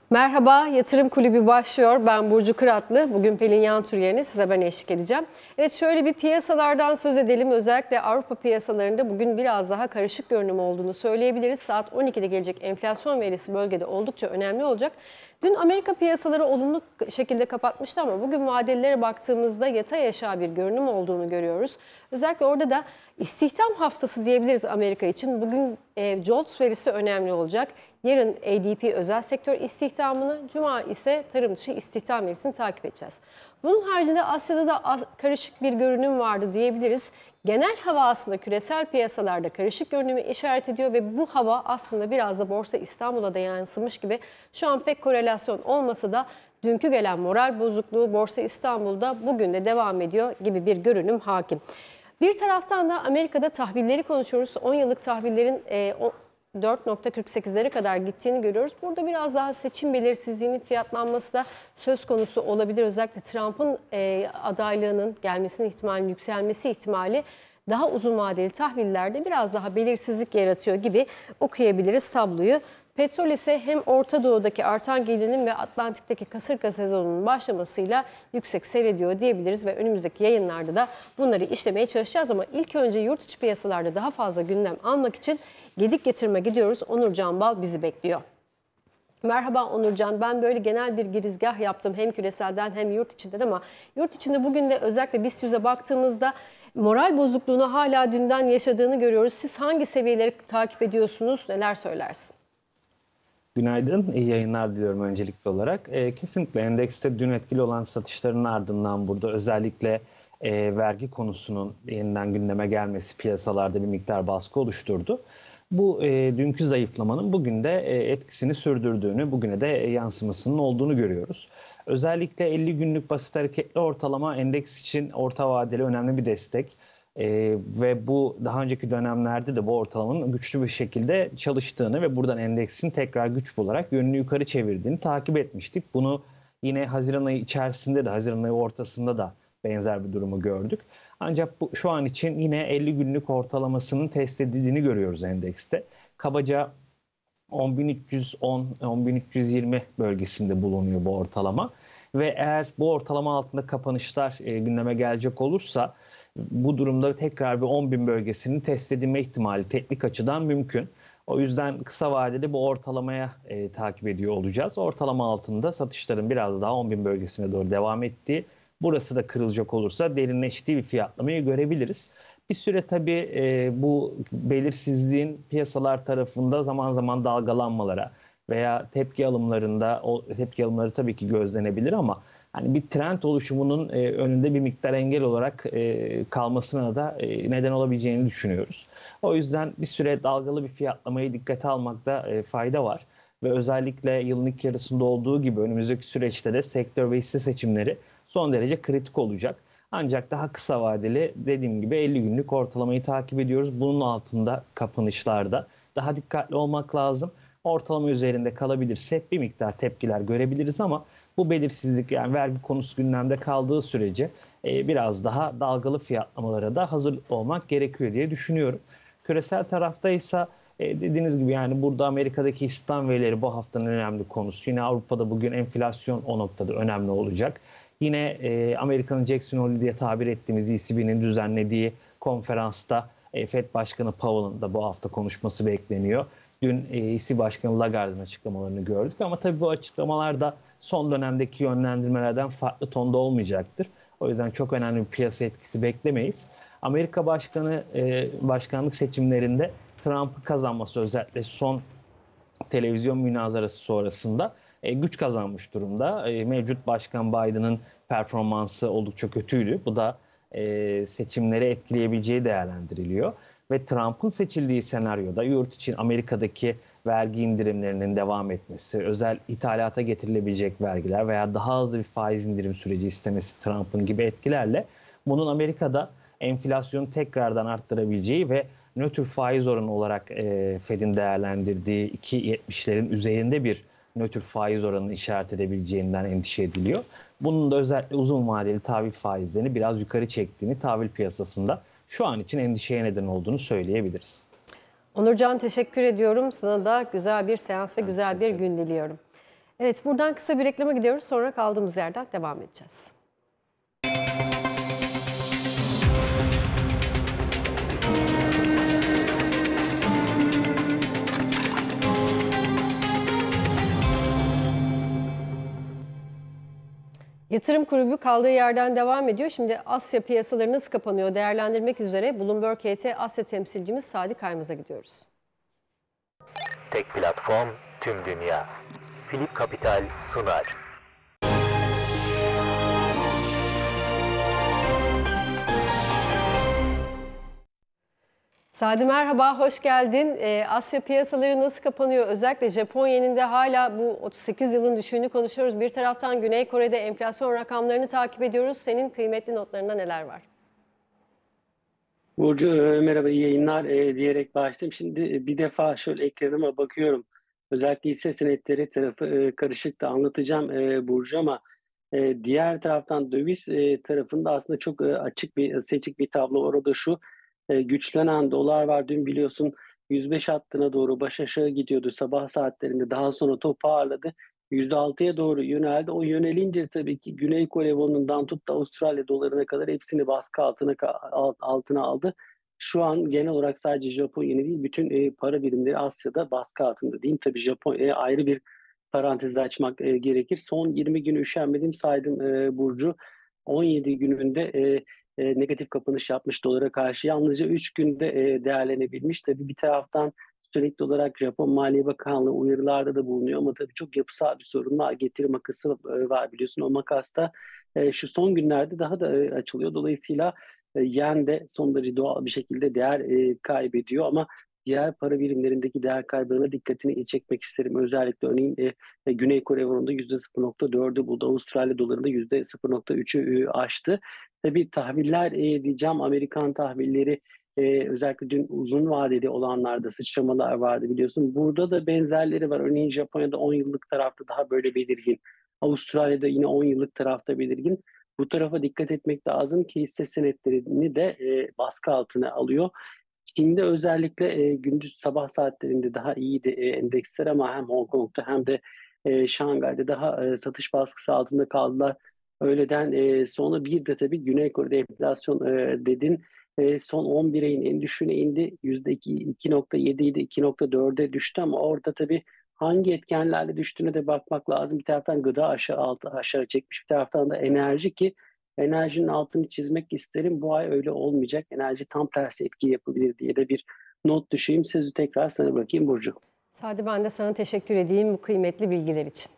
Merhaba, Yatırım Kulübü başlıyor. Ben Burcu Kıratlı. Bugün Pelin Yantur yerine size ben eşlik edeceğim. Evet, şöyle bir piyasalardan söz edelim. Özellikle Avrupa piyasalarında bugün biraz daha karışık görünüm olduğunu söyleyebiliriz. Saat 12'de gelecek enflasyon verisi bölgede oldukça önemli olacak. Dün Amerika piyasaları olumlu şekilde kapatmıştı ama bugün vadelilere baktığımızda yatay aşağı bir görünüm olduğunu görüyoruz. Özellikle orada da istihdam haftası diyebiliriz Amerika için. Bugün JOLTS verisi önemli olacak. Yarın ADP özel sektör istihdamını, Cuma ise tarım dışı istihdam verisini takip edeceğiz. Bunun haricinde Asya'da da karışık bir görünüm vardı diyebiliriz. Genel hava aslında küresel piyasalarda karışık görünümü işaret ediyor ve bu hava aslında biraz da Borsa İstanbul'a da yansımış gibi. Şu an pek korelasyon olmasa da dünkü gelen moral bozukluğu Borsa İstanbul'da bugün de devam ediyor gibi bir görünüm hakim. Bir taraftan da Amerika'da tahvilleri konuşuyoruz. 10 yıllık tahvillerin 4.48'lere kadar gittiğini görüyoruz. Burada biraz daha seçim belirsizliğinin fiyatlanması da söz konusu olabilir. Özellikle Trump'ın adaylığının gelmesinin ihtimalinin yükselmesi ihtimali daha uzun vadeli tahvillerde biraz daha belirsizlik yaratıyor gibi okuyabiliriz tabloyu. Petrol ise hem Orta Doğu'daki artan gelirinin ve Atlantik'teki kasırga sezonunun başlamasıyla yüksek seyrediyor diyebiliriz ve önümüzdeki yayınlarda da bunları işlemeye çalışacağız ama ilk önce yurt içi piyasalarda daha fazla gündem almak için Gedik Getirme gidiyoruz. Onur Canbal bizi bekliyor. Merhaba Onurcan, ben böyle genel bir girizgah yaptım hem küreselden hem yurt içinden ama yurt içinde bugün de özellikle BIST 100'e baktığımızda moral bozukluğunu hala dünden yaşadığını görüyoruz. Siz hangi seviyeleri takip ediyorsunuz, neler söylersin? Günaydın, iyi yayınlar diliyorum öncelikli olarak. Kesinlikle endekste dün etkili olan satışların ardından burada özellikle vergi konusunun yeniden gündeme gelmesi piyasalarda bir miktar baskı oluşturdu. Bu dünkü zayıflamanın bugün de etkisini sürdürdüğünü, bugüne de yansımasının olduğunu görüyoruz. Özellikle 50 günlük basit hareketli ortalama endeks için orta vadeli önemli bir destek. Ve bu daha önceki dönemlerde de bu ortalamanın güçlü bir şekilde çalıştığını ve buradan endeksin tekrar güç bularak yönünü yukarı çevirdiğini takip etmiştik. Bunu yine Haziran ayı içerisinde de Haziran ayı ortasında da benzer bir durumu gördük. Ancak bu, şu an için yine 50 günlük ortalamasının test edildiğini görüyoruz endekste. Kabaca 10.310-10.320 bölgesinde bulunuyor bu ortalama. Ve eğer bu ortalama altında kapanışlar gündeme gelecek olursa bu durumda tekrar bir 10.000 bölgesinin test edilme ihtimali teknik açıdan mümkün. O yüzden kısa vadede bu ortalamaya takip ediyor olacağız. Ortalama altında satışların biraz daha 10.000 bölgesine doğru devam ettiği, burası da kırılacak olursa derinleştiği bir fiyatlamayı görebiliriz. Bir süre tabii bu belirsizliğin piyasalar tarafında zaman zaman dalgalanmalara veya tepki alımlarında, o tepki alımları tabii ki gözlenebilir ama hani bir trend oluşumunun önünde bir miktar engel olarak kalmasına da neden olabileceğini düşünüyoruz. O yüzden bir süre dalgalı bir fiyatlamayı dikkate almakta fayda var. Ve özellikle yılın ilk yarısında olduğu gibi önümüzdeki süreçte de sektör ve hisse seçimleri son derece kritik olacak. Ancak daha kısa vadeli dediğim gibi 50 günlük ortalamayı takip ediyoruz. Bunun altında kapanışlarda daha dikkatli olmak lazım. Ortalama üzerinde kalabilirse bir miktar tepkiler görebiliriz ama bu belirsizlik yani vergi konusu gündemde kaldığı sürece biraz daha dalgalı fiyatlamalara da hazır olmak gerekiyor diye düşünüyorum. Küresel tarafta ise dediğiniz gibi yani burada Amerika'daki istihdam verileri bu haftanın önemli konusu. Yine Avrupa'da bugün enflasyon o noktada önemli olacak. Yine Amerika'nın Jackson Hole diye tabir ettiğimiz ECB'nin düzenlediği konferansta FED Başkanı Powell'ın da bu hafta konuşması bekleniyor. Dün ECB Başkanı Lagarde'ın açıklamalarını gördük ama tabii bu açıklamalar da son dönemdeki yönlendirmelerden farklı tonda olmayacaktır. O yüzden çok önemli bir piyasa etkisi beklemeyiz. Amerika Başkanı başkanlık seçimlerinde Trump'ı kazanması özellikle son televizyon münazarası sonrasında güç kazanmış durumda. Mevcut Başkan Biden'ın performansı oldukça kötüydü. Bu da seçimleri etkileyebileceği değerlendiriliyor. Ve Trump'ın seçildiği senaryoda yurt için Amerika'daki vergi indirimlerinin devam etmesi, özel ithalata getirilebilecek vergiler veya daha hızlı bir faiz indirim süreci istemesi Trump'ın gibi etkilerle bunun Amerika'da enflasyonu tekrardan arttırabileceği ve nötr faiz oranı olarak Fed'in değerlendirdiği 2.70'lerin üzerinde bir nötr faiz oranını işaret edebileceğinden endişe ediliyor. Bunun da özellikle uzun vadeli tahvil faizlerini biraz yukarı çektiğini tahvil piyasasında şu an için endişeye neden olduğunu söyleyebiliriz. Onurcan teşekkür ediyorum. Sana da güzel bir seans ve güzel bir gün diliyorum. Evet, buradan kısa bir reklama gidiyoruz. Sonra kaldığımız yerden devam edeceğiz. Yatırım Kulübü kaldığı yerden devam ediyor. Şimdi Asya piyasaları nasıl kapanıyor değerlendirmek üzere Bloomberg HT Asya temsilcimiz Sadi Kaymaz'a gidiyoruz. Tek platform, tüm dünya. Philip Capital sunar. Sadi merhaba, hoş geldin. Asya piyasaları nasıl kapanıyor? Özellikle Japonya'nın da hala bu 38 yılın düşüğünü konuşuyoruz. Bir taraftan Güney Kore'de enflasyon rakamlarını takip ediyoruz. Senin kıymetli notlarında neler var? Burcu merhaba, iyi yayınlar diyerek başlayayım. Şimdi bir defa şöyle ekranıma bakıyorum. Özellikle hisse senetleri tarafı karışık da anlatacağım Burcu, ama diğer taraftan döviz tarafında aslında çok açık bir seçik bir tablo. Orada şu güçlenen dolar var. Dün biliyorsun 105 hattına doğru baş aşağı gidiyordu sabah saatlerinde. Daha sonra toparladı. %6'ya doğru yöneldi. O yönelince tabii ki Güney Kore wonundan tut da Avustralya dolarına kadar hepsini baskı altına aldı. Şu an genel olarak sadece Japonya değil, bütün para birimleri Asya'da baskı altında diyeyim. Tabii Japonya'ya ayrı bir parantez açmak gerekir. Son 20 günü üşenmedim saydım Burcu. 17 gününde negatif kapanış yapmış dolara karşı. Yalnızca 3 günde değerlenebilmiş. Tabii bir taraftan sürekli olarak Japon Maliye Bakanlığı uyarılarda da bulunuyor, ama tabii çok yapısal bir sorun var. Getiri makası var biliyorsun. O makasta şu son günlerde daha da açılıyor. Dolayısıyla yen de son derece doğal bir şekilde değer kaybediyor, ama diğer para birimlerindeki değer kaybına dikkatini çekmek isterim. Özellikle örneğin Güney Kore wonunda %0.4'ü buldu. Avustralya dolarında %0.3'ü aştı. Tabii tahviller diyeceğim, Amerikan tahvilleri özellikle dün uzun vadeli olanlarda sıçramalar vardı biliyorsun. Burada da benzerleri var. Örneğin Japonya'da 10 yıllık tarafta daha böyle belirgin. Avustralya'da yine 10 yıllık tarafta belirgin. Bu tarafa dikkat etmek lazım ki hisse senetlerini de baskı altına alıyor. Çin'de özellikle gündüz sabah saatlerinde daha iyiydi endeksler, ama hem Hong Kong'da hem de Şangay'da daha satış baskısı altında kaldılar. Öğleden sonra bir de tabii Güney Kore'de enflasyon dedin. Son 11 ayın en düşüğüne indi. %2.7 idi, 2.4'e düştü, ama orada tabii hangi etkenlerle düştüğüne de bakmak lazım. Bir taraftan gıda aşağı çekmiş, bir taraftan da enerji, ki enerjinin altını çizmek isterim. Bu ay öyle olmayacak. Enerji tam tersi etki yapabilir diye de bir not düşeyim. Sözü tekrar sana bırakayım Burcu. Sadi, ben de sana teşekkür edeyim bu kıymetli bilgiler için.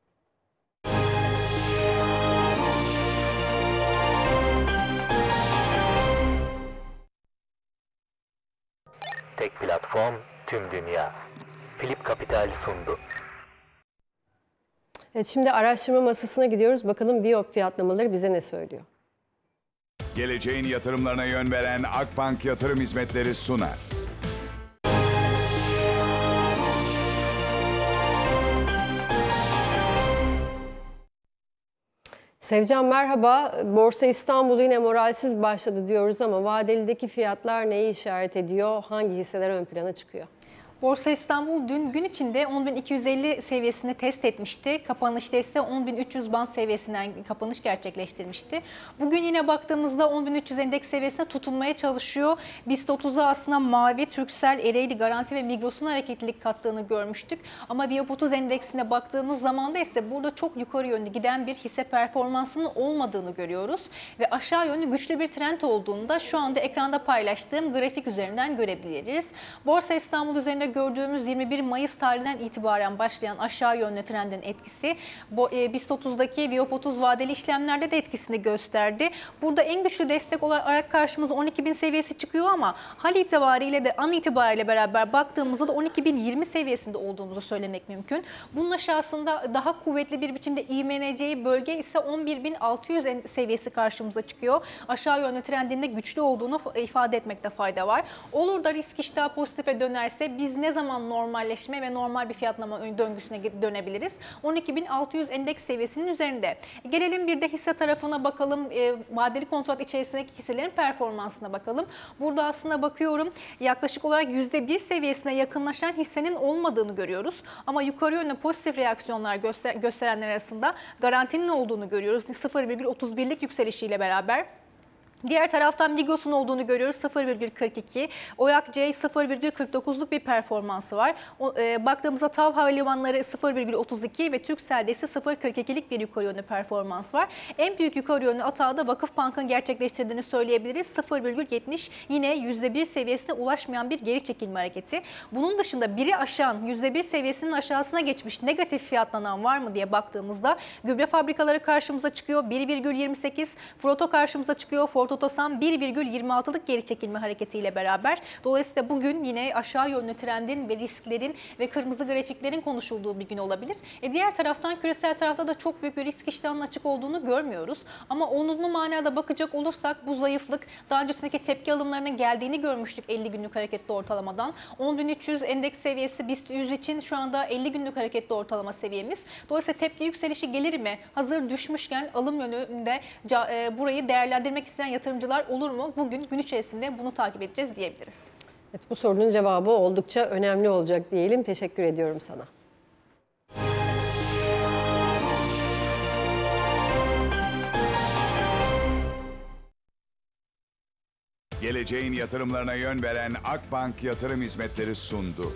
Tek platform, tüm dünya. Philip Capital sundu. Evet, şimdi araştırma masasına gidiyoruz. Bakalım Viyop fiyatlamaları bize ne söylüyor? Geleceğin yatırımlarına yön veren Akbank Yatırım Hizmetleri sunar. Sevcan merhaba. Borsa İstanbul yine moralsiz başladı diyoruz ama vadelideki fiyatlar neyi işaret ediyor? Hangi hisseler ön plana çıkıyor? Borsa İstanbul dün gün içinde 10.250 seviyesini test etmişti. Kapanışta ise 10.300 band seviyesinden kapanış gerçekleştirmişti. Bugün yine baktığımızda 10.300 endeks seviyesine tutunmaya çalışıyor. BIST 30'a aslında Mavi, Turkcell, Ereğli, Garanti ve Migros'un hareketlilik kattığını görmüştük. Ama Viyop 30 endeksine baktığımız zaman da ise burada çok yukarı yönlü giden bir hisse performansının olmadığını görüyoruz. Ve aşağı yönlü güçlü bir trend olduğunu da şu anda ekranda paylaştığım grafik üzerinden görebiliriz. Borsa İstanbul üzerinde gördüğümüz 21 Mayıs tarihinden itibaren başlayan aşağı yönlü trendin etkisi BIST 30'daki Viyop 30 vadeli işlemlerde de etkisini gösterdi. Burada en güçlü destek olarak karşımıza 12.000 seviyesi çıkıyor, ama hal itibariyle de an itibariyle beraber baktığımızda da 12.020 seviyesinde olduğumuzu söylemek mümkün. Bunun aşağısında daha kuvvetli bir biçimde ivmeleneceği bölge ise 11.600 seviyesi karşımıza çıkıyor. Aşağı yönlü trendinde güçlü olduğunu ifade etmekte fayda var. Olur da risk iştahı pozitife dönerse biz biz ne zaman normalleşme ve normal bir fiyatlama döngüsüne dönebiliriz? 12.600 endeks seviyesinin üzerinde. Gelelim bir de hisse tarafına bakalım. Vadeli kontrat içerisindeki hisselerin performansına bakalım. Burada aslında bakıyorum yaklaşık olarak %1 seviyesine yakınlaşan hissenin olmadığını görüyoruz. Ama yukarı yönlü pozitif reaksiyonlar gösterenler arasında garantinin olduğunu görüyoruz. 0,31'lik yükselişiyle beraber. Diğer taraftan Migros'un olduğunu görüyoruz 0,42. Oyak C 0,49'luk bir performansı var. Baktığımızda TAV Havalimanları 0,32 ve Turkcell'de ise 0,42'lik bir yukarı yönlü performans var. En büyük yukarı yönlü atağı da Vakıfbank'ın gerçekleştirdiğini söyleyebiliriz. 0,70 yine %1 seviyesine ulaşmayan bir geri çekilme hareketi. Bunun dışında biri aşan %1 seviyesinin aşağısına geçmiş negatif fiyatlanan var mı diye baktığımızda gübre fabrikaları karşımıza çıkıyor 1,28. Froto karşımıza çıkıyor. Ford Otosan 1,26'lık geri çekilme hareketiyle beraber. Dolayısıyla bugün yine aşağı yönlü trendin ve risklerin ve kırmızı grafiklerin konuşulduğu bir gün olabilir. Diğer taraftan küresel tarafta da çok büyük bir risk iştahının açık olduğunu görmüyoruz. Ama onunlu manada bakacak olursak bu zayıflık daha öncesindeki tepki alımlarının geldiğini görmüştük 50 günlük hareketli ortalamadan. 10.300 endeks seviyesi BIST 100 için şu anda 50 günlük hareketli ortalama seviyemiz. Dolayısıyla tepki yükselişi gelir mi? Hazır düşmüşken alım yönünde burayı değerlendirmek isteyen yatırımcılar olur mu? Bugün gün içerisinde bunu takip edeceğiz diyebiliriz. Evet, bu sorunun cevabı oldukça önemli olacak diyelim. Teşekkür ediyorum sana. Geleceğin yatırımlarına yön veren Akbank Yatırım Hizmetleri sundu.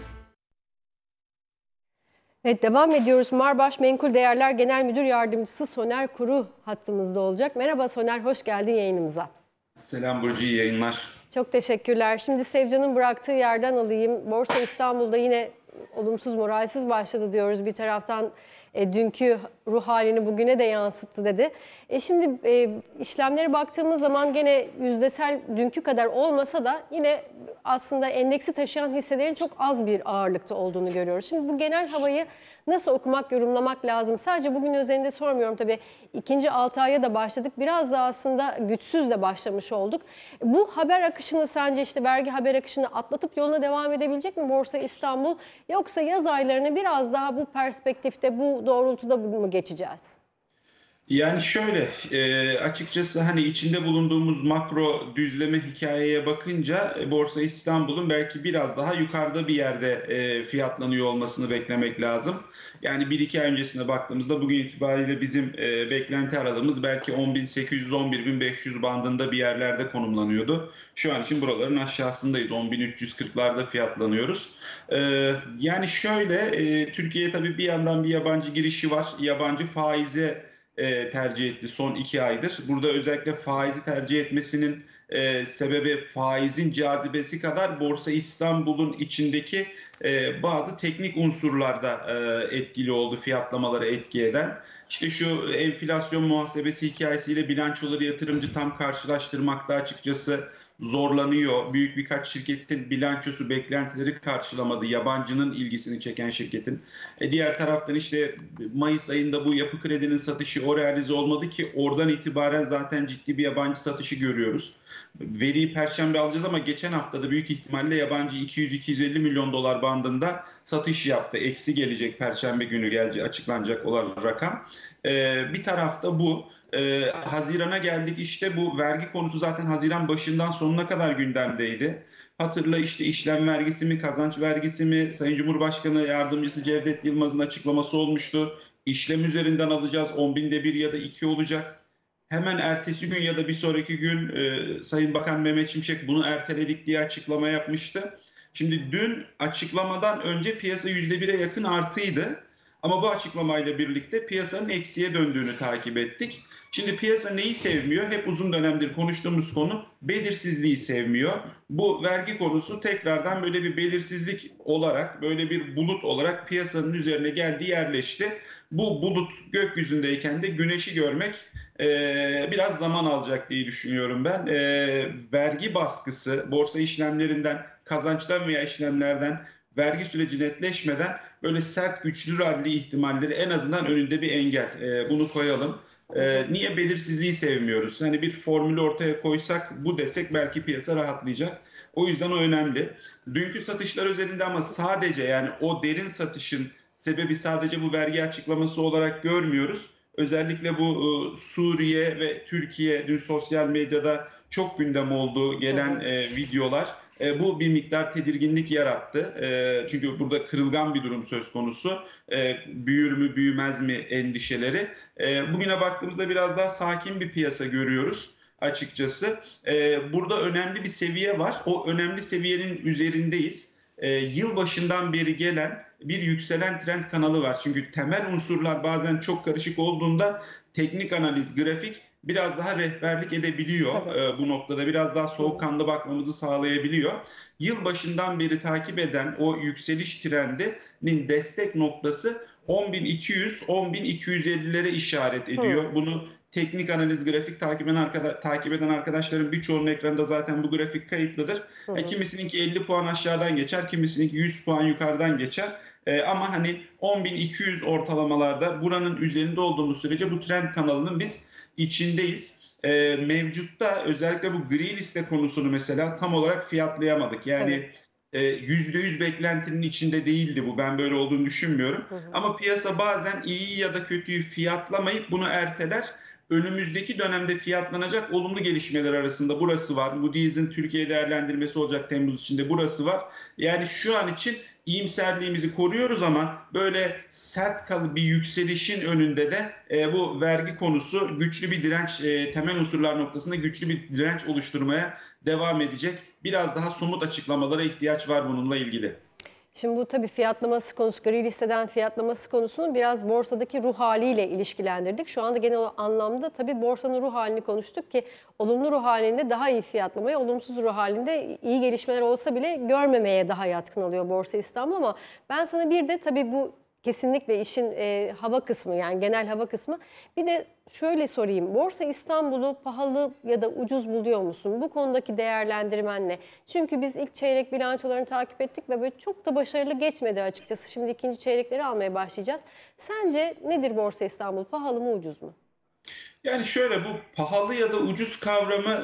Evet, devam ediyoruz. Marbaş Menkul Değerler Genel Müdür Yardımcısı Soner Kuru hattımızda olacak. Merhaba Soner, hoş geldin yayınımıza. Selam Burcu, iyi yayınlar. Çok teşekkürler. Şimdi Sevcan'ın bıraktığı yerden alayım. Borsa İstanbul'da yine olumsuz, moralsiz başladı diyoruz. Bir taraftan dünkü ruh halini bugüne de yansıttı dedi. Şimdi işlemlere baktığımız zaman gene yüzdesel dünkü kadar olmasa da yine aslında endeksi taşıyan hisselerin çok az bir ağırlıkta olduğunu görüyoruz. Şimdi bu genel havayı nasıl okumak, yorumlamak lazım? Sadece bugün özelinde sormuyorum tabii. İkinci 6 aya da başladık. Biraz da aslında güçsüz de başlamış olduk. Bu haber akışını sence işte vergi haber akışını atlatıp yoluna devam edebilecek mi Borsa İstanbul? Yoksa yaz aylarını biraz daha bu perspektifte, bu doğrultuda mı geçeceğiz? Yani şöyle, açıkçası hani içinde bulunduğumuz makro düzleme hikayeye bakınca Borsa İstanbul'un belki biraz daha yukarıda bir yerde fiyatlanıyor olmasını beklemek lazım. Yani 1-2 ay öncesine baktığımızda bugün itibariyle bizim beklenti aralığımız belki 10.800-11.500 bandında bir yerlerde konumlanıyordu. Şu an için buraların aşağısındayız. 10.340'larda fiyatlanıyoruz. Yani şöyle, Türkiye'ye tabii bir yandan bir yabancı girişi var. Yabancı faize tercih etti son 2 aydır. Burada özellikle faizi tercih etmesinin sebebi faizin cazibesi kadar Borsa İstanbul'un içindeki bazı teknik unsurlarda etkili oldu, fiyatlamaları etki eden. İşte şu enflasyon muhasebesi hikayesiyle bilançoları yatırımcı tam karşılaştırmakta açıkçası zorlanıyor. Büyük birkaç şirketin bilançosu beklentileri karşılamadı. Yabancının ilgisini çeken şirketin. Diğer taraftan işte Mayıs ayında bu Yapı Kredi'nin satışı o realize olmadı ki oradan itibaren zaten ciddi bir yabancı satışı görüyoruz. Veriyi Perşembe alacağız ama geçen haftada büyük ihtimalle yabancı 200-250 milyon dolar bandında satış yaptı. Eksi gelecek Perşembe günü gelecek açıklanacak olan rakam. Bir tarafta bu. Haziran'a geldik, işte bu vergi konusu zaten Haziran başından sonuna kadar gündemdeydi. Hatırla işte işlem vergisi mi, kazanç vergisi mi, Sayın Cumhurbaşkanı Yardımcısı Cevdet Yılmaz'ın açıklaması olmuştu. İşlem üzerinden alacağız, 10.000'de 1 ya da 2 olacak. Hemen ertesi gün ya da bir sonraki gün Sayın Bakan Mehmet Şimşek bunu erteledik diye açıklama yapmıştı. Şimdi dün açıklamadan önce piyasa %1'e yakın artıydı. Ama bu açıklamayla birlikte piyasanın eksiye döndüğünü takip ettik. Şimdi piyasa neyi sevmiyor? Hep uzun dönemdir konuştuğumuz konu belirsizliği sevmiyor. Bu vergi konusu tekrardan böyle bir belirsizlik olarak, böyle bir bulut olarak piyasanın üzerine geldi, yerleşti. Bu bulut gökyüzündeyken de güneşi görmek biraz zaman alacak diye düşünüyorum ben. Vergi baskısı, borsa işlemlerinden, kazançtan veya işlemlerden vergi süreci netleşmeden böyle sert güçlü rally ihtimalleri en azından önünde bir engel. Bunu koyalım. Niye belirsizliği sevmiyoruz? Hani bir formülü ortaya koysak, bu desek belki piyasa rahatlayacak. O yüzden o önemli. Dünkü satışlar özelinde ama sadece, yani o derin satışın sebebi sadece bu vergi açıklaması olarak görmüyoruz. Özellikle bu Suriye ve Türkiye, dün sosyal medyada çok gündem oldu gelen videolar. Bu bir miktar tedirginlik yarattı. Çünkü burada kırılgan bir durum söz konusu. Büyür mü büyümez mi endişeleri. Bugüne baktığımızda biraz daha sakin bir piyasa görüyoruz açıkçası. Burada önemli bir seviye var. O önemli seviyenin üzerindeyiz. Yılbaşından beri gelen bir yükselen trend kanalı var. Çünkü temel unsurlar bazen çok karışık olduğunda teknik analiz, grafik biraz daha rehberlik edebiliyor. Bu noktada biraz daha soğukkanlı bakmamızı sağlayabiliyor. Yılbaşından beri takip eden o yükseliş trendinin destek noktası 10.200-10.250'lere işaret ediyor. Bunu teknik analiz, grafik takip eden arkadaşların birçoğunun ekranında zaten bu grafik kayıtlıdır. Kimisininki 50 puan aşağıdan geçer, kimisininki 100 puan yukarıdan geçer. Ama hani 10.200 ortalamalarda buranın üzerinde olduğumuz sürece bu trend kanalının biz içindeyiz. Mevcutta özellikle bu gri liste konusunu mesela tam olarak fiyatlayamadık. Yani %100 beklentinin içinde değildi bu. Ben böyle olduğunu düşünmüyorum. Ama piyasa bazen iyi ya da kötüyü fiyatlamayıp bunu erteler. Önümüzdeki dönemde fiyatlanacak olumlu gelişmeler arasında burası var. Moody's'in Türkiye değerlendirmesi olacak Temmuz içinde, burası var. Yani şu an için iyimserliğimizi koruyoruz ama böyle sert bir yükselişin önünde de bu vergi konusu güçlü bir direnç, temel unsurlar noktasında güçlü bir direnç oluşturmaya devam edecek. Biraz daha somut açıklamalara ihtiyaç var bununla ilgili. Şimdi bu tabii fiyatlaması konusu, gri listeden fiyatlaması konusunu biraz borsadaki ruh haliyle ilişkilendirdik. Şu anda genel anlamda tabii borsanın ruh halini konuştuk ki olumlu ruh halinde daha iyi fiyatlamaya, olumsuz ruh halinde iyi gelişmeler olsa bile görmemeye daha yatkın oluyor Borsa İstanbul. Ama ben sana bir de tabii bu kesinlikle işin hava kısmı, yani genel hava kısmı. Bir de şöyle sorayım, Borsa İstanbul'u pahalı ya da ucuz buluyor musun? Bu konudaki değerlendirmen ne? Çünkü biz ilk çeyrek bilançolarını takip ettik ve böyle çok da başarılı geçmedi açıkçası. Şimdi ikinci çeyrekleri almaya başlayacağız. Sence nedir Borsa İstanbul? Pahalı mı, ucuz mu? Yani şöyle, bu pahalı ya da ucuz kavramı,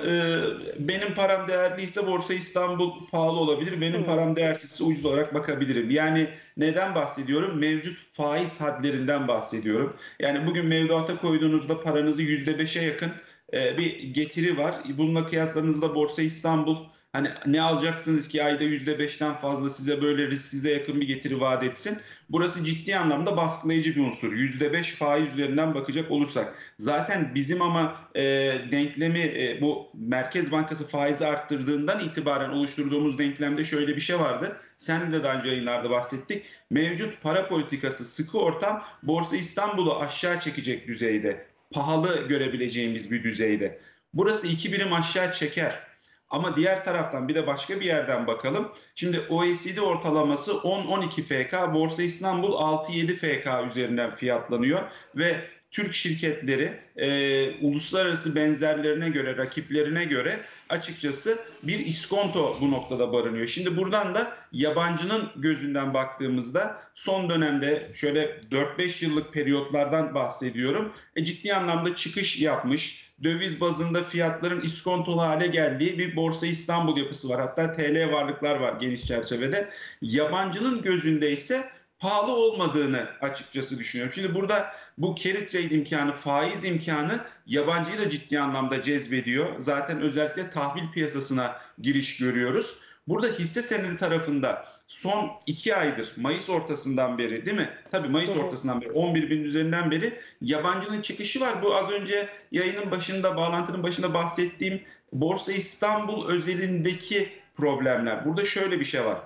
benim param değerliyse Borsa İstanbul pahalı olabilir. Benim param değersizse ucuz olarak bakabilirim. Yani neden bahsediyorum? Mevcut faiz hadlerinden bahsediyorum. Yani bugün mevduata koyduğunuzda paranızı %5'e yakın bir getiri var. Bununla kıyasladığınızda Borsa İstanbul, hani ne alacaksınız ki ayda %5'ten fazla size böyle size yakın bir getiri vaat etsin? Burası ciddi anlamda baskılayıcı bir unsur. %5 faiz üzerinden bakacak olursak. Zaten bizim ama denklemi bu Merkez Bankası faizi arttırdığından itibaren oluşturduğumuz denklemde şöyle bir şey vardı. Sen de daha önce yayınlarda bahsettik. Mevcut para politikası, sıkı ortam Borsa İstanbul'u aşağı çekecek düzeyde. Pahalı görebileceğimiz bir düzeyde. Burası 2 birim aşağı çeker. Ama diğer taraftan bir de başka bir yerden bakalım. Şimdi OECD ortalaması 10-12 FK, Borsa İstanbul 6-7 FK üzerinden fiyatlanıyor ve Türk şirketleri uluslararası benzerlerine göre, rakiplerine göre açıkçası bir iskonto bu noktada barınıyor. Şimdi buradan da yabancının gözünden baktığımızda son dönemde şöyle 4-5 yıllık periyotlardan bahsediyorum. Ciddi anlamda çıkış yapmış. Döviz bazında fiyatların iskontolu hale geldiği bir Borsa İstanbul yapısı var. Hatta TL varlıklar var geniş çerçevede. Yabancının gözünde ise pahalı olmadığını açıkçası düşünüyorum. Şimdi burada bu carry trade imkanı, faiz imkanı yabancıyı da ciddi anlamda cezbediyor. Zaten özellikle tahvil piyasasına giriş görüyoruz. Burada hisse senedi tarafında son 2 aydır, Mayıs ortasından beri, değil mi? Tabii Mayıs ortasından beri, 11 bin üzerinden beri yabancının çıkışı var. Bu az önce yayının başında, bağlantının başında bahsettiğim Borsa İstanbul özelindeki problemler. Burada şöyle bir şey var.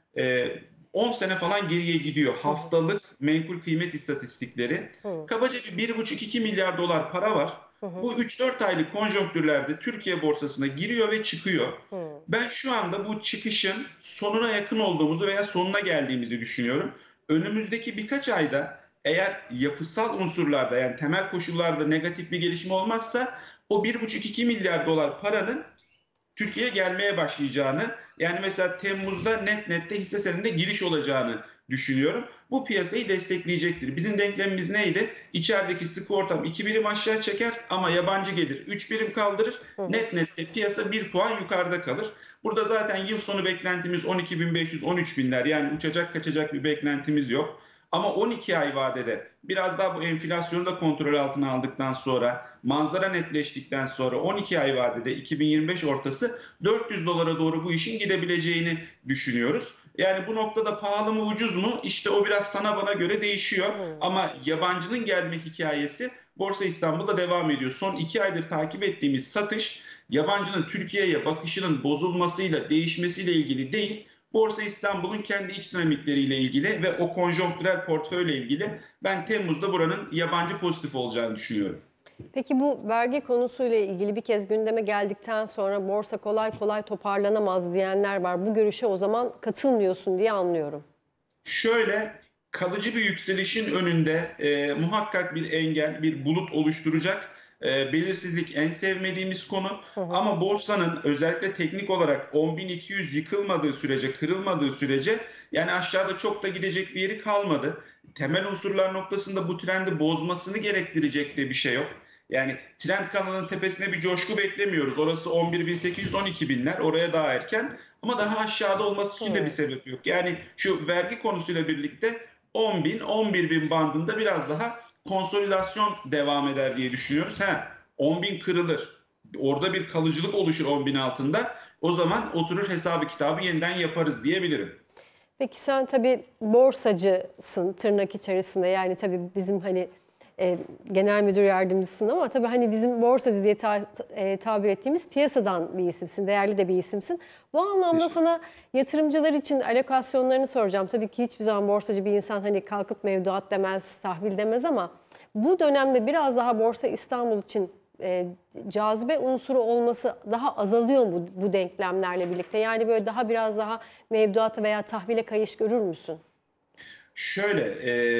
10 sene falan geriye gidiyor haftalık menkul kıymet istatistikleri. Kabaca bir 1,5-2 milyar dolar para var. Bu 3-4 aylık konjonktürlerde Türkiye borsasına giriyor ve çıkıyor. Ben şu anda bu çıkışın sonuna yakın olduğumuzu veya sonuna geldiğimizi düşünüyorum. Önümüzdeki birkaç ayda eğer yapısal unsurlarda, yani temel koşullarda negatif bir gelişme olmazsa o 1,5-2 milyar dolar paranın Türkiye'ye gelmeye başlayacağını, yani mesela Temmuz'da nette hisse senedinde giriş olacağını düşünüyorum. Bu piyasayı destekleyecektir. Bizim denklemimiz neydi? İçerideki sıkı ortam 2 birim aşağı çeker ama yabancı gelir 3 birim kaldırır. Net nette piyasa 1 puan yukarıda kalır. Burada zaten yıl sonu beklentimiz 12.500-13.000'ler, yani uçacak kaçacak bir beklentimiz yok. Ama 12 ay vadede biraz daha bu enflasyonu da kontrol altına aldıktan sonra, manzara netleştikten sonra 12 ay vadede 2025 ortası 400 dolara doğru bu işin gidebileceğini düşünüyoruz. Yani bu noktada pahalı mı ucuz mu, işte o biraz sana bana göre değişiyor. Ama yabancının gelme hikayesi Borsa İstanbul'da devam ediyor. Son 2 aydır takip ettiğimiz satış yabancının Türkiye'ye bakışının bozulmasıyla, değişmesiyle ilgili değil. Borsa İstanbul'un kendi iç dinamikleriyle ilgili ve o konjonktürel portföyle ilgili ben Temmuz'da buranın yabancı pozitif olacağını düşünüyorum. Peki bu vergi konusuyla ilgili bir kez gündeme geldikten sonra borsa kolay kolay toparlanamaz diyenler var. Bu görüşe o zaman katılmıyorsun diye anlıyorum. Şöyle, kalıcı bir yükselişin önünde muhakkak bir engel, bir bulut oluşturacak. Belirsizlik en sevmediğimiz konu. Ama borsanın özellikle teknik olarak 10.200 yıkılmadığı sürece, kırılmadığı sürece yani aşağıda çok da gidecek bir yeri kalmadı. Temel unsurlar noktasında bu trendi bozmasını gerektirecek de bir şey yok. Yani trend kanalının tepesine bir coşku beklemiyoruz. Orası 11.800-12.000'ler, oraya daha erken. Ama daha aşağıda olması için de bir sebep yok. Yani şu vergi konusuyla birlikte 10.000, 11.000 bandında biraz daha konsolidasyon devam eder diye düşünüyoruz. 10.000 kırılır. Orada bir kalıcılık oluşur 10.000 altında. O zaman oturur hesabı kitabı yeniden yaparız diyebilirim. Peki sen tabii borsacısın tırnak içerisinde, yani tabii bizim hani genel müdür yardımcısın ama tabii hani bizim borsacı diye tabir ettiğimiz piyasadan bir isimsin, değerli de bir isimsin. Bu anlamda sana yatırımcılar için alokasyonlarını soracağım. Tabii ki hiçbir zaman borsacı bir insan hani kalkıp mevduat demez, tahvil demez ama bu dönemde biraz daha Borsa İstanbul için cazibe unsuru olması daha azalıyor mu bu denklemlerle birlikte? Yani böyle biraz daha mevduata veya tahvile kayış görür müsün? Şöyle,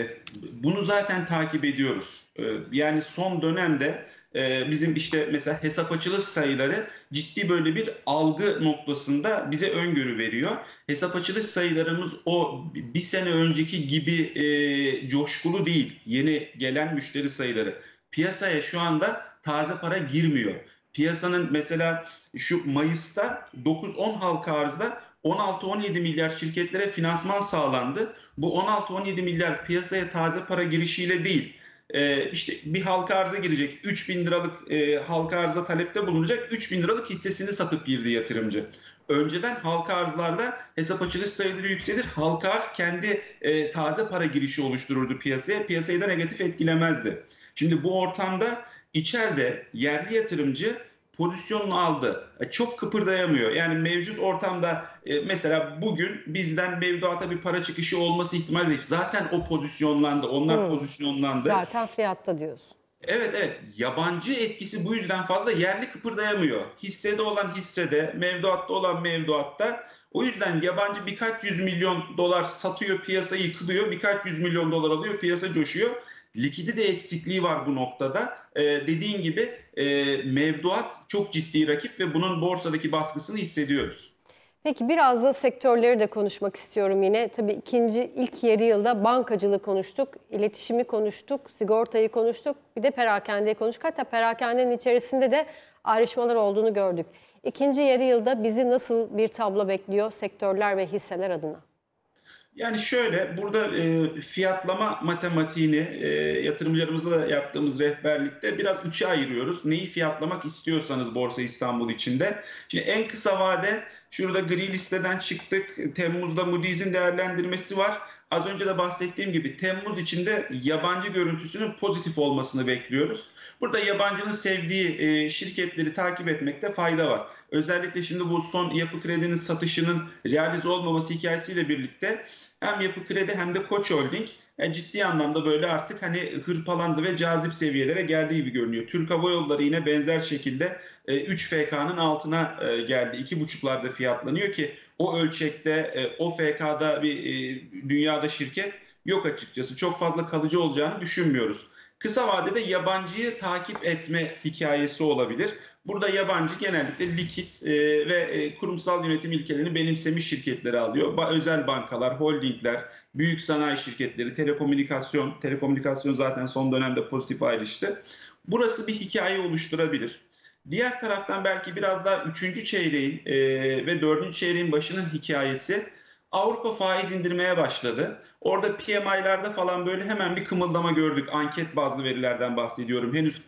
bunu zaten takip ediyoruz. Yani son dönemde bizim işte mesela hesap açılış sayıları ciddi böyle bir algı noktasında bize öngörü veriyor. Hesap açılış sayılarımız o bir sene önceki gibi coşkulu değil. Yeni gelen müşteri sayıları. Piyasaya şu anda taze para girmiyor. Piyasanın mesela şu Mayıs'ta 9-10 halka arzda 16-17 milyar şirketlere finansman sağlandı. Bu 16-17 milyar piyasaya taze para girişiyle değil. İşte bir halka arza girecek, 3.000 liralık halka arza talepte bulunacak, 3.000 liralık hissesini satıp girdi yatırımcı. Önceden halka arzlarda hesap açılış sayıları yükselir, halka arz kendi taze para girişi oluştururdu piyasaya, piyasayı da negatif etkilemezdi. Şimdi bu ortamda içeride yerli yatırımcı pozisyonunu aldı. Çok kıpırdayamıyor. Yani mevcut ortamda mesela bugün bizden mevduata bir para çıkışı olması ihtimali değil. Zaten o pozisyonlandı. Onlar pozisyonlandı. Zaten fiyatta diyorsun. Evet. Yabancı etkisi bu yüzden fazla, yerli kıpırdayamıyor. Hissede olan hissede, mevduatta olan mevduatta. O yüzden yabancı birkaç yüz milyon dolar satıyor, piyasa yıkılıyor. Birkaç yüz milyon dolar alıyor, piyasa coşuyor. Likidite eksikliği var bu noktada. Dediğin gibi mevduat çok ciddi rakip ve bunun borsadaki baskısını hissediyoruz. Peki biraz da sektörleri de konuşmak istiyorum yine. Tabii ilk yarı yılda bankacılığı konuştuk, iletişimi konuştuk, sigortayı konuştuk, bir de perakendeyi konuştuk. Hatta perakendenin içerisinde de ayrışmalar olduğunu gördük. İkinci yarı yılda bizi nasıl bir tablo bekliyor sektörler ve hisseler adına? Yani şöyle, burada fiyatlama matematiğini yatırımcılarımızla da yaptığımız rehberlikte biraz üçe ayırıyoruz. Neyi fiyatlamak istiyorsanız Borsa İstanbul içinde. Şimdi en kısa vade, şurada gri listeden çıktık. Temmuz'da Moody's'in değerlendirmesi var. Az önce de bahsettiğim gibi Temmuz içinde yabancı görüntüsünün pozitif olmasını bekliyoruz. Burada yabancının sevdiği şirketleri takip etmekte fayda var. Özellikle şimdi bu son Yapı Kredi'nin satışının realize olmaması hikayesiyle birlikte hem Yapı Kredi hem de Koç Holding ciddi anlamda böyle artık hani hırpalandı ve cazip seviyelere geldiği gibi görünüyor. Türk Hava Yolları yine benzer şekilde 3 FK'nın altına geldi. 2,5'larda fiyatlanıyor ki o ölçekte o FK'da bir dünyada şirket yok açıkçası. Çok fazla kalıcı olacağını düşünmüyoruz. Kısa vadede yabancıyı takip etme hikayesi olabilir. Burada yabancı genellikle likit ve kurumsal yönetim ilkelerini benimsemiş şirketleri alıyor. Özel bankalar, holdingler, büyük sanayi şirketleri, telekomünikasyon zaten son dönemde pozitif ayrıştı. Burası bir hikaye oluşturabilir. Diğer taraftan belki biraz daha 3. çeyreğin ve 4. çeyreğin başının hikayesi, Avrupa faiz indirmeye başladı. Orada PMI'larda falan böyle hemen bir kımıldama gördük. Anket bazlı verilerden bahsediyorum. Henüz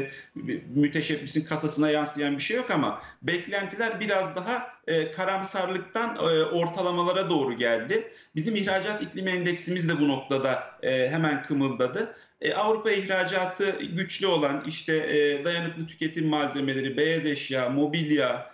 müteşebbisin kasasına yansıyan bir şey yok ama beklentiler biraz daha karamsarlıktan ortalamalara doğru geldi. Bizim ihracat iklimi endeksimiz de bu noktada hemen kımıldadı. Avrupa ihracatı güçlü olan işte dayanıklı tüketim malzemeleri, beyaz eşya, mobilya,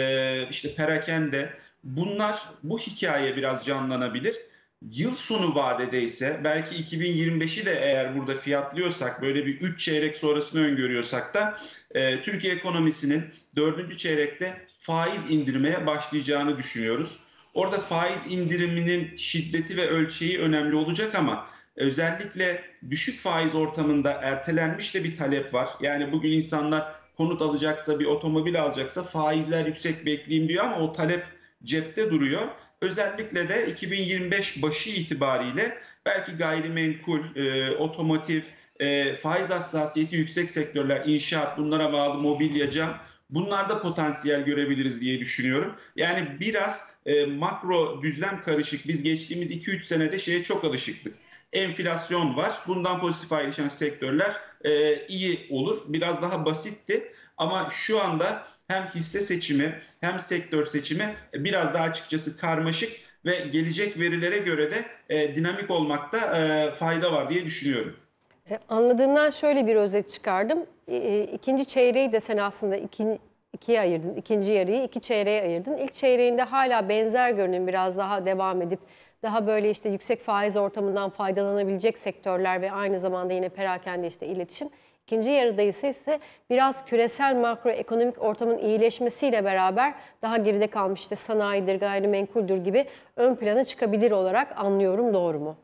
işte perakende, bunlar, bu hikaye biraz canlanabilir. Yıl sonu vadede ise belki 2025'i de eğer burada fiyatlıyorsak, böyle bir 3 çeyrek sonrasını öngörüyorsak da Türkiye ekonomisinin 4. çeyrekte faiz indirmeye başlayacağını düşünüyoruz. Orada faiz indiriminin şiddeti ve ölçeği önemli olacak ama özellikle düşük faiz ortamında ertelenmiş de bir talep var. Yani bugün insanlar konut alacaksa, bir otomobil alacaksa faizler yüksek bekleyeyim diyor ama o talep cepte duruyor. Özellikle de 2025 başı itibariyle belki gayrimenkul, otomotiv, faiz hassasiyeti yüksek sektörler, inşaat, bunlara bağlı mobilya, cam, bunlarda potansiyel görebiliriz diye düşünüyorum. Yani biraz makro düzlem karışık. Biz geçtiğimiz 2-3 senede şeye çok alışıktık. Enflasyon var. Bundan pozitif ayrışan sektörler iyi olur. Biraz daha basitti. Ama şu anda hem hisse seçimi hem sektör seçimi biraz daha açıkçası karmaşık ve gelecek verilere göre de dinamik olmakta fayda var diye düşünüyorum. Anladığından şöyle bir özet çıkardım. İkinci çeyreği de sen aslında ikiye ayırdın. İkinci yarıyı 2 çeyreğe ayırdın. İlk çeyreğinde hala benzer görünüm, biraz daha devam edip daha böyle işte yüksek faiz ortamından faydalanabilecek sektörler ve aynı zamanda yine perakende, işte iletişim. İkinci yarıda ise biraz küresel makroekonomik ortamın iyileşmesiyle beraber daha geride kalmış işte sanayidir, gayrimenkuldür gibi ön plana çıkabilir olarak anlıyorum, doğru mu?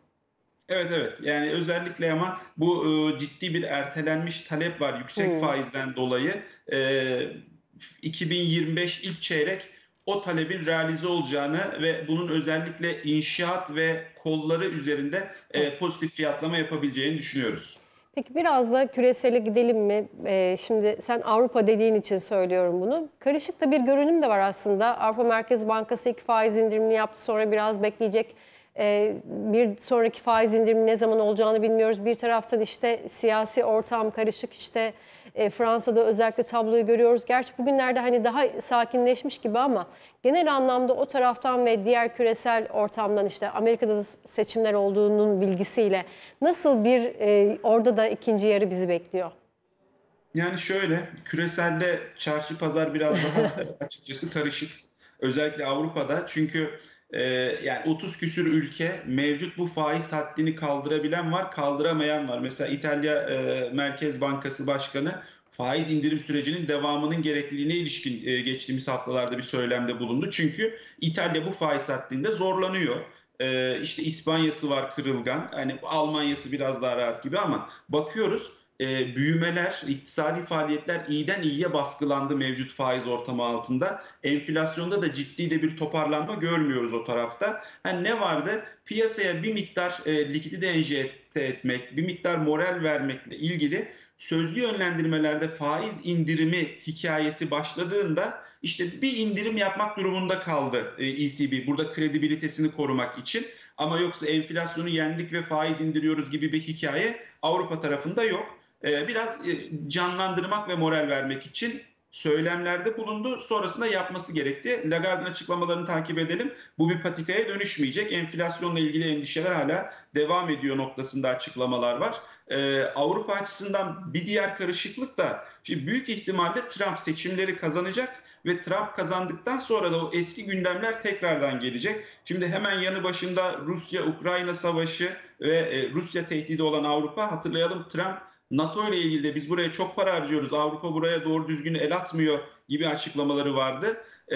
Evet, yani özellikle ama bu ciddi bir ertelenmiş talep var yüksek faizden dolayı. 2025 ilk çeyrek o talebin realize olacağını ve bunun özellikle inşaat ve kolları üzerinde pozitif fiyatlama yapabileceğini düşünüyoruz. Peki biraz da küresele gidelim mi? Şimdi sen Avrupa dediğin için söylüyorum bunu. Karışık da bir görünüm de var aslında. Avrupa Merkez Bankası ilk faiz indirimini yaptı, sonra biraz bekleyecek. Bir sonraki faiz indirimi ne zaman olacağını bilmiyoruz. Bir taraftan işte siyasi ortam karışık, işte Fransa'da özellikle tabloyu görüyoruz. Gerçi bugünlerde hani daha sakinleşmiş gibi ama genel anlamda o taraftan ve diğer küresel ortamdan, işte Amerika'da da seçimler olduğunun bilgisiyle nasıl bir orada da ikinci yarı bizi bekliyor? Yani şöyle, küreselde çarşı pazar biraz daha açıkçası karışık. Özellikle Avrupa'da, çünkü yani 30 küsür ülke mevcut bu faiz haddini kaldırabilen var, kaldıramayan var. Mesela İtalya Merkez Bankası Başkanı faiz indirim sürecinin devamının gerekliliğine ilişkin geçtiğimiz haftalarda bir söylemde bulundu. Çünkü İtalya bu faiz haddinde zorlanıyor. İşte İspanya'sı var kırılgan, hani Almanya'sı biraz daha rahat gibi ama bakıyoruz büyümeler, iktisadi faaliyetler iyiden iyiye baskılandı mevcut faiz ortamı altında. Enflasyonda da ciddi de bir toparlanma görmüyoruz o tarafta. Hani ne vardı? Piyasaya bir miktar likidite enjekte etmek, bir miktar moral vermekle ilgili sözlü yönlendirmelerde faiz indirimi hikayesi başladığında işte bir indirim yapmak durumunda kaldı ECB. Burada kredibilitesini korumak için. Ama yoksa enflasyonu yendik ve faiz indiriyoruz gibi bir hikaye Avrupa tarafında yok. Biraz canlandırmak ve moral vermek için söylemlerde bulundu. Sonrasında yapması gerekti. Lagarde'ın açıklamalarını takip edelim. Bu bir patikaya dönüşmeyecek. Enflasyonla ilgili endişeler hala devam ediyor noktasında açıklamalar var. Avrupa açısından bir diğer karışıklık da, şimdi büyük ihtimalle Trump seçimleri kazanacak ve Trump kazandıktan sonra da o eski gündemler tekrardan gelecek. Şimdi hemen yanı başında Rusya-Ukrayna savaşı ve Rusya tehdidi olan Avrupa. Hatırlayalım, Trump NATO ile ilgili de biz buraya çok para harcıyoruz, Avrupa buraya doğru düzgün el atmıyor gibi açıklamaları vardı.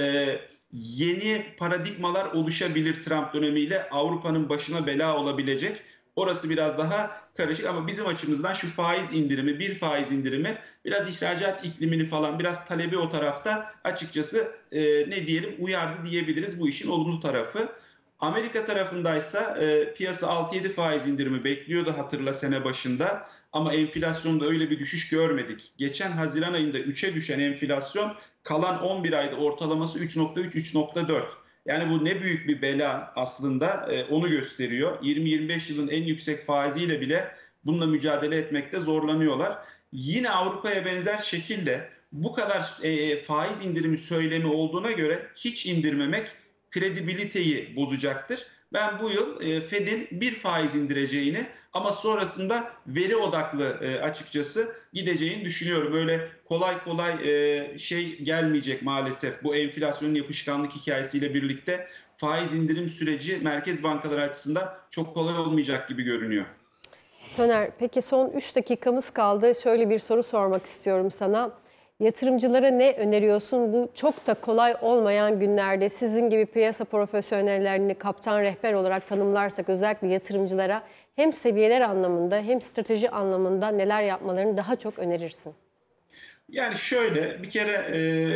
Yeni paradigmalar oluşabilir Trump dönemiyle, Avrupa'nın başına bela olabilecek. Orası biraz daha karışık ama bizim açımızdan şu faiz indirimi, bir faiz indirimi biraz ihracat iklimini falan, biraz talebi o tarafta açıkçası ne diyelim uyardı diyebiliriz, bu işin olumlu tarafı. Amerika tarafındaysa piyasa 6-7 faiz indirimi bekliyordu hatırla sene başında. Ama enflasyonda öyle bir düşüş görmedik. Geçen Haziran ayında 3'e düşen enflasyon kalan 11 ayda ortalaması 3.3-3.4. Yani bu ne büyük bir bela aslında onu gösteriyor. 20-25 yılın en yüksek faiziyle bile bununla mücadele etmekte zorlanıyorlar. Yine Avrupa'ya benzer şekilde bu kadar faiz indirimi söylemi olduğuna göre hiç indirmemek kredibiliteyi bozacaktır. Ben bu yıl Fed'in bir faiz indireceğini ama sonrasında veri odaklı açıkçası gideceğini düşünüyorum. Öyle kolay kolay şey gelmeyecek maalesef bu enflasyonun yapışkanlık hikayesiyle birlikte faiz indirim süreci merkez bankaları açısından çok kolay olmayacak gibi görünüyor. Soner, peki son 3 dakikamız kaldı. Şöyle bir soru sormak istiyorum sana. Yatırımcılara ne öneriyorsun? Bu çok da kolay olmayan günlerde sizin gibi piyasa profesyonellerini kaptan rehber olarak tanımlarsak özellikle yatırımcılara hem seviyeler anlamında hem strateji anlamında neler yapmalarını daha çok önerirsin? Yani şöyle bir kere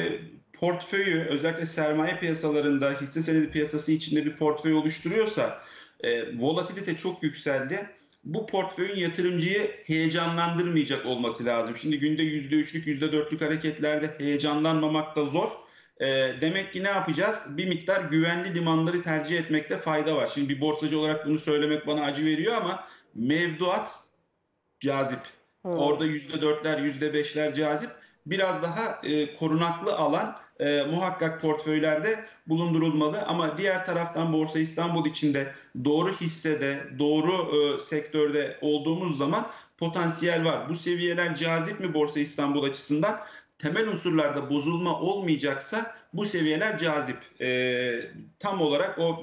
portföyü özellikle sermaye piyasalarında hisse senedi piyasası içinde bir portföy oluşturuyorsa volatilite çok yükseldi. Bu portföyün yatırımcıyı heyecanlandırmayacak olması lazım. Şimdi günde %3'lük %4'lük hareketlerde heyecanlanmamak da zor. Demek ki ne yapacağız? Bir miktar güvenli limanları tercih etmekte fayda var. Şimdi bir borsacı olarak bunu söylemek bana acı veriyor ama mevduat cazip. Orada %4'ler, %5'ler cazip. Biraz daha korunaklı alan muhakkak portföylerde bulundurulmalı. Ama diğer taraftan Borsa İstanbul içinde doğru hissede, doğru sektörde olduğumuz zaman potansiyel var. Bu seviyeler cazip mi Borsa İstanbul açısından? Temel unsurlarda bozulma olmayacaksa bu seviyeler cazip. Tam olarak o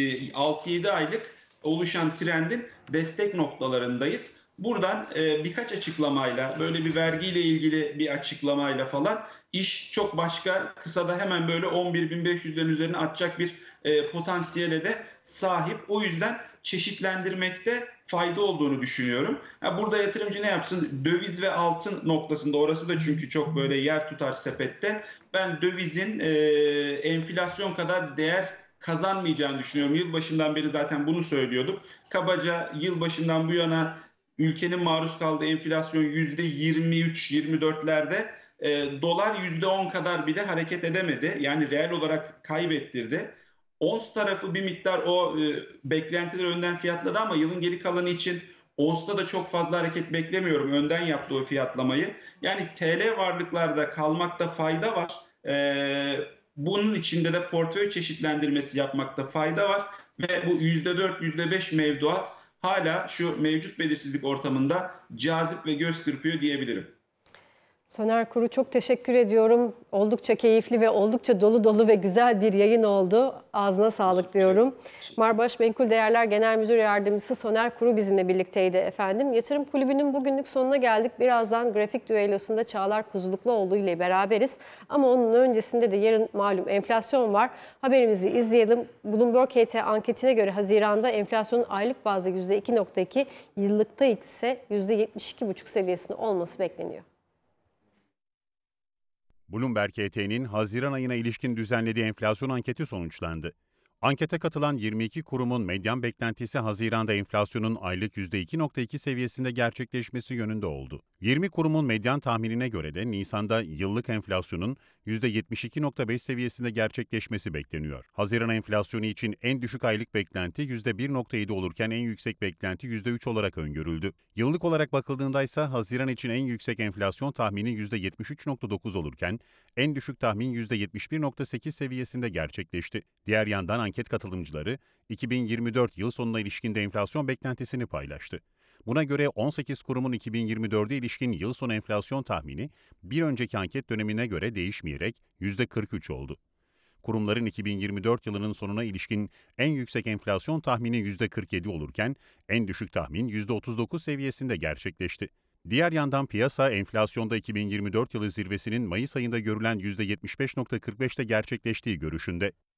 6-7 aylık oluşan trendin destek noktalarındayız. Buradan birkaç açıklamayla, böyle bir vergiyle ilgili bir açıklamayla falan iş çok başka, kısada hemen böyle 11.500'lerin üzerine atacak bir potansiyele de sahip. O yüzden çeşitlendirmekte fayda olduğunu düşünüyorum. Burada yatırımcı ne yapsın? Döviz ve altın noktasında, orası da çünkü çok böyle yer tutar sepette. Ben dövizin enflasyon kadar değer kazanmayacağını düşünüyorum. Yılbaşından beri zaten bunu söylüyorduk. Kabaca yılbaşından bu yana ülkenin maruz kaldığı enflasyon %23-24'lerde, dolar %10 kadar bile hareket edemedi. Yani reel olarak kaybettirdi. Ons tarafı bir miktar o beklentileri önden fiyatladı ama yılın geri kalanı için Ons'ta da çok fazla hareket beklemiyorum. Önden yaptı o fiyatlamayı. Yani TL varlıklarda kalmakta fayda var. Bunun içinde de portföy çeşitlendirmesi yapmakta fayda var. Ve bu %4, %5 mevduat hala şu mevcut belirsizlik ortamında cazip ve göz kırpıyor diyebilirim. Soner Kuru, çok teşekkür ediyorum. Oldukça keyifli ve oldukça dolu dolu ve güzel bir yayın oldu. Ağzına sağlık diyorum. Marbaş Menkul Değerler Genel Müdür Yardımcısı Soner Kuru bizimle birlikteydi efendim. Yatırım Kulübü'nün bugünlük sonuna geldik. Birazdan grafik düellosunda Çağlar Kuzlukluoğlu ile beraberiz. Ama onun öncesinde de yarın malum enflasyon var. Haberimizi izleyelim. Bloomberg HT anketine göre Haziran'da enflasyonun aylık bazda %2.2, yıllıkta ise %72,5 seviyesinde olması bekleniyor. Bloomberg HT'nin Haziran ayına ilişkin düzenlediği enflasyon anketi sonuçlandı. Ankete katılan 22 kurumun medyan beklentisi Haziran'da enflasyonun aylık %2.2 seviyesinde gerçekleşmesi yönünde oldu. 20 kurumun medyan tahminine göre de Nisan'da yıllık enflasyonun %72.5 seviyesinde gerçekleşmesi bekleniyor. Haziran enflasyonu için en düşük aylık beklenti %1.7 olurken en yüksek beklenti %3 olarak öngörüldü. Yıllık olarak bakıldığında ise Haziran için en yüksek enflasyon tahmini %73.9 olurken en düşük tahmin %71.8 seviyesinde gerçekleşti. Diğer yandan anket katılımcıları 2024 yıl sonuna ilişkin de enflasyon beklentisini paylaştı. Buna göre 18 kurumun 2024'e ilişkin yıl sonu enflasyon tahmini bir önceki anket dönemine göre değişmeyerek %43 oldu. Kurumların 2024 yılının sonuna ilişkin en yüksek enflasyon tahmini %47 olurken en düşük tahmin %39 seviyesinde gerçekleşti. Diğer yandan piyasa enflasyonda 2024 yılı zirvesinin Mayıs ayında görülen %75.45'te gerçekleştiği görüşünde.